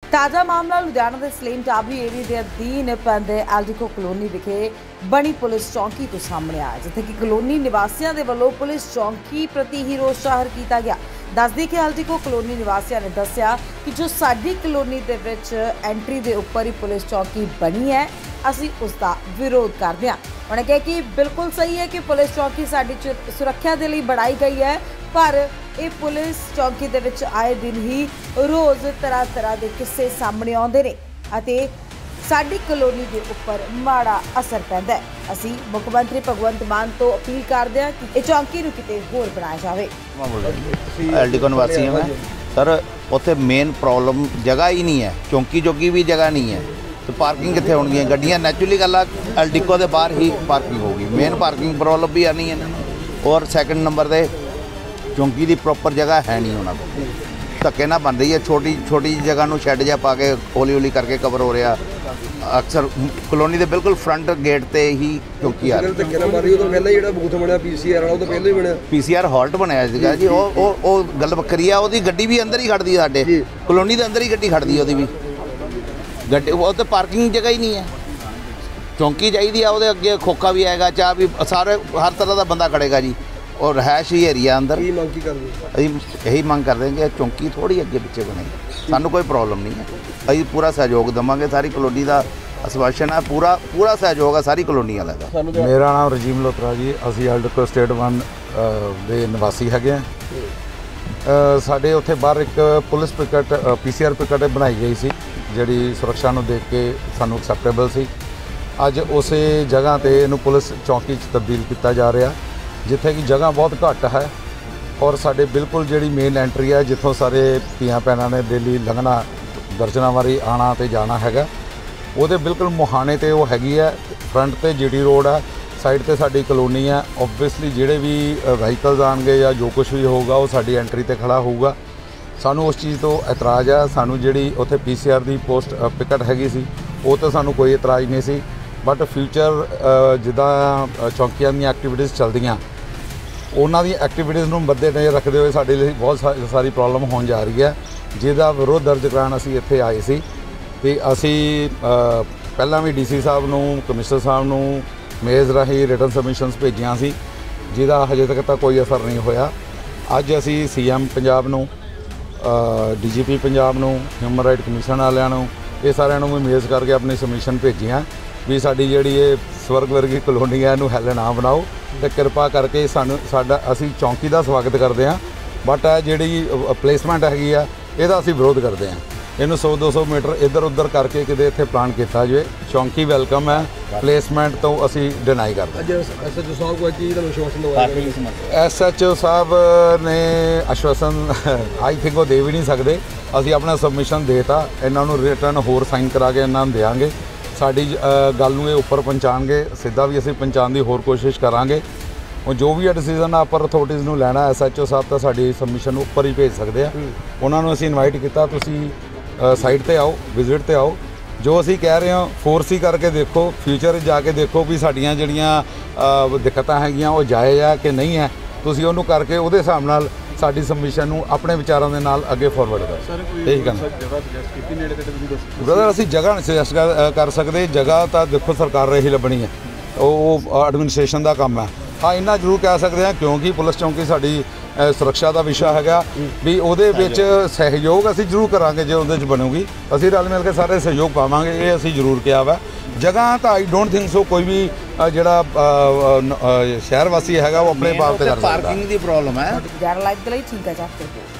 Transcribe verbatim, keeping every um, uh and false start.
ताज़ा मामला लुधियाना के सलेम टाबरी एरिया के अधीन पैंदे एल्डिको कलोनी विखे बनी पुलिस चौकी तो सामने आया, जिथे कि कलोनी निवासियों के वलों पुलिस चौकी प्रति ही रोष जाहिर किया गया। दस दी कि एल्डिको कलोनी निवासियों ने दस्सिया कि जो साडी कलोनी दे विच एंट्री के उपर ही पुलिस चौकी बनी है, असीं उसका विरोध करते हैं। उन्होंने कहा कि बिल्कुल सही है कि पुलिस चौकी साडी सुरक्षा के लिए बनाई गई है, पर ये पुलिस चौकी दे विच आए दिन ही रोज़ तरह तरह के किस्से सामने आउंदे ने अते साडी कलोनी के उपर माड़ा असर पैंदा है। असीं मुख्यमंत्री भगवंत मान तो अपील करते हैं कि चौकी नूं किते होर बनाया जाए। एल्डिको निवासी है मैं सर, उत्थे मेन प्रॉब्लम जगह ही नहीं है, चौकी चौकी भी जगह नहीं है तो पार्किंग कितने होगी? गड्डियाँ नैचुरली गल एल्डिको के बाहर ही पार्किंग होगी, मेन पार्किंग प्रॉब्लम भी आनी है। और सैकेंड नंबर पर चौकी की प्रॉपर जगह है नहीं, उन्होंने धक्के ना बन रही है, छोटी छोटी जगह में शैड जा पा के हौली हौली करके कवर हो रहा। अक्सर कलोनी के बिल्कुल फ्रंट गेट पर ही चौकी आ रही। पी सी आर हॉल्ट बनाया जी, वो गल वक्री है, वो गड्डी भी अंदर ही खड़ती है, साडे कलोनी के अंदर ही गड्डी खड़ती है, वो भी गड्डी वो तो पार्किंग जगह ही नहीं है। चौकी चाहिए, वो अगे खोखा भी आएगा, चाह भी सारे हर तरह का बंदा खड़ेगा जी। और रहायश ही एरिया अंदर यही मंग कर देंगे, चौकी थोड़ी अगे पिछे बनेगी, सानू कोई प्रॉब्लम नहीं है, अभी पूरा सहयोग देवांगे। सारी कलोनी का आश्वासन है, पूरा पूरा सहयोग है सारी कलोनी वाले का। मेरा नाम रजीम लोत्रा जी, असी एल्डिको स्टेट वन के निवासी है। साढ़े उत्थे बाहर एक police picket P C R picket बनाई गई सी, जिहड़ी सुरक्षा नूं देख के सानू एक्सैप्टेबल सी। अज उस जगह ते इहनूं पुलिस चौकी च तब्दील किया जा रहा, जिथे कि जगह बहुत घट है और साडे बिल्कुल जिहड़ी मेन एंट्री है, जिथों सारे धीआं भैणां ने डेली लंघना दर्जनां वारी आना ते जाना हैगा, ਉਹਦੇ बिल्कुल मुहाने ते वो हैगी है। फ्रंट ते जी टी रोड है, साइड ते साडी कलोनी है। ओबवियसली जिहड़े भी व्हीकल्स आउणगे या जो कुछ भी होगा वो साडी एंट्री ते खड़ा होऊगा। सानू उस चीज़ तो एतराज़ है। सानू जिहड़ी उत्थे पी सी आर दी पोस्ट पिकट हैगी सी, वो तो सानू कोई एतराज़ नहीं सी, बट फ्यूचर जिद्दां चौकियां दी एक्टिविटीज़ चलदियां, उन्हां दी एक्टिविटीज़ नूं मद्दे नज़र रखते हुए साडे लई बहुत सारी प्रॉब्लम होण जा रही है, जिहदा विरोध दर्ज कराउण असीं इत्थे आए सी। ते असीं पहलां भी डी सी साहब नूं, कमिश्नर साहब नूं मेज़ राही रिटन सबमिशनस भेजियां सी, जिहदा हजे तक तां कोई असर नहीं होया। अज असीं सी एम पंजाब नूं, डी जी पी पंजाब नूं, ह्यूमन राइट कमीशन वालियां नूं, ये सारिआं नूं मेज़ करके अपनी सबमिशन भेजियां भी साडी जिहड़ी ये स्वर्ग वर्गी कलोनी है, इहनूं हैल ना बनाओ ते कृपा करके सानूं साडा असीं चौकी का स्वागत करते हैं, बट आ जिहड़ी प्लेसमेंट हैगी आ इहदा असीं विरोध करते हैं। इनू सौ दो सौ मीटर इधर उधर करके किते इत्थे प्लान किया जाए। चौकी वेलकम है, प्लेसमेंट तो असी डिनाई करते हैं। एस एच ओ साहब ने आश्वासन आई थिंक वो दे भी नहीं सकते, असी अपना सबमिशन देता, इन्हों रिटर्न होर साइन करा के इन्हों देंगे, साड़ी गल नूं उपर पहुँचाएंगे, सीधा भी असी पहुँचाने की होर कोशिश करांगे। और जो भी डिसीजन अपर अथॉरिटीज़ नूं लैना, एस एच ओ साहब तो साड़ी सबमिशन उपर ही भेज सकते हैं। उन्होंने असी इनवाइट किया, तुसीं साइट ते आओ, विजिट ते आओ, जो असी कह रहे हैं फोर्स ही करके देखो, फ्यूचर जाके देखो भी साड़ियाँ जिहड़ियां दिक्कतां हैगियां वो जायज़ है कि नहीं है, तुसीं उहनूं करके उहदे हिसाब नाल साडी सबमिशन नूं अपने विचारां दे नाल अगे फॉरवर्ड करो। यही करना ब्रदर, असी जगह नहीं सजैसट कर सकते, जगह तो देखो सरकार ही लभनी है, वो एडमिनिस्ट्रेशन का काम है। हाँ, इन्ना जरूर कह सकते हैं क्योंकि पुलिस चौकी साडी सुरक्षा का विषय है भी उहदे विच सहयोग असी जरूर करांगे, जो उहदे च बनूगी असी रल मिल के सारे सहयोग पावांगे, ये असी जरूर किया वा। जगह तो आई डोंट थिंक सो कोई भी जिहड़ा शहर वासी है वो अपने बाप ते कर सकदा। पार्किंग की प्रॉब्लम है। लाइव के लिए ठीक है।